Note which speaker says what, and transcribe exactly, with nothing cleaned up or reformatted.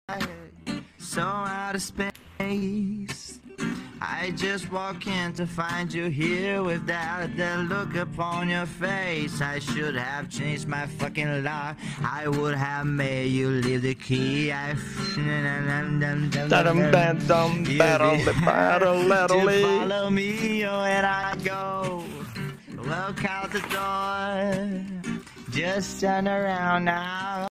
Speaker 1: so out of space. I just walk in to find you here without the look upon your face. I should have changed my fucking lock. I would have made you leave the key. I to follow me when I go. Look out the door. Just turn around now.